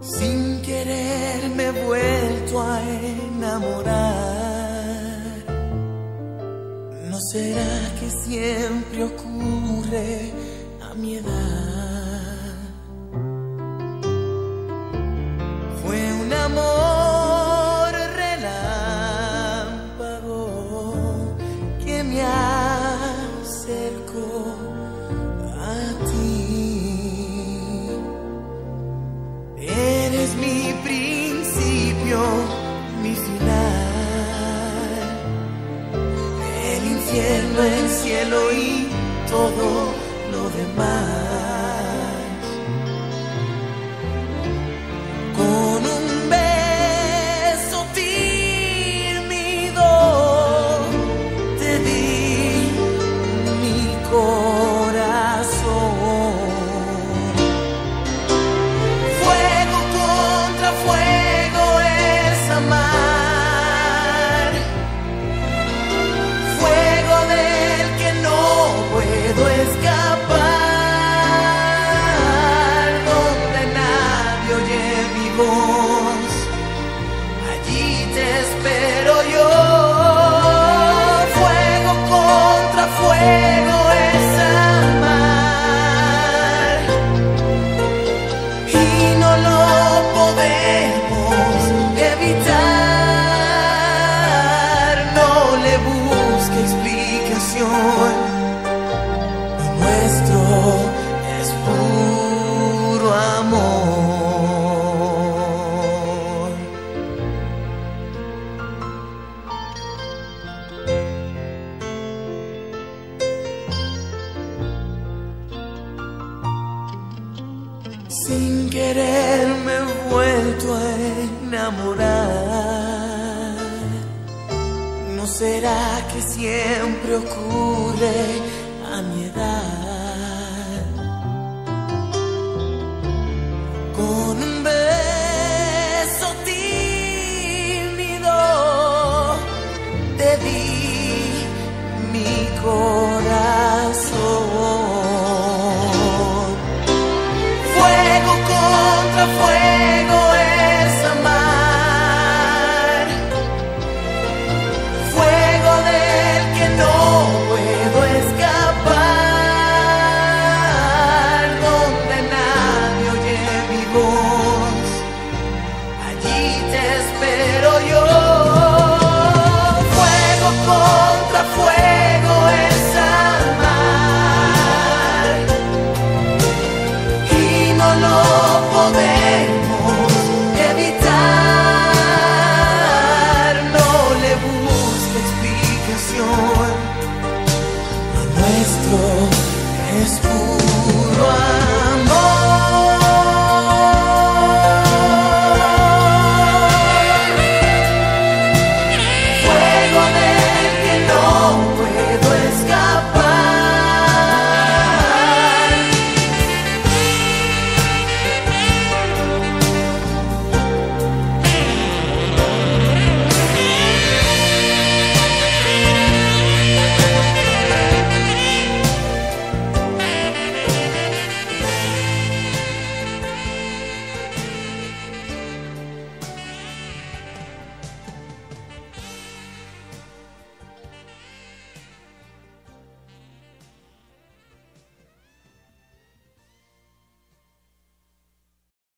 Sin querer me he vuelto a enamorar. ¿No será que siempre ocurre a mi edad? Fue un amor relámpago que me acercó a ti. Eres mi principio, mi final, el infierno, el cielo y todo lo demás. Con un beso tímido te di mi corazón. Fuego contra fuego es amar, fuego del que no puedo escapar, donde nadie oye mi voz, allí te espero yo. Fuego contra fuego es amar, y no lo podemos evitar. No le busque explicación, lo nuestro es puro amor. Sin querer me he vuelto a enamorar. ¿No será que siempre ocurre a mi edad? Con un beso tímido te di mi corazón.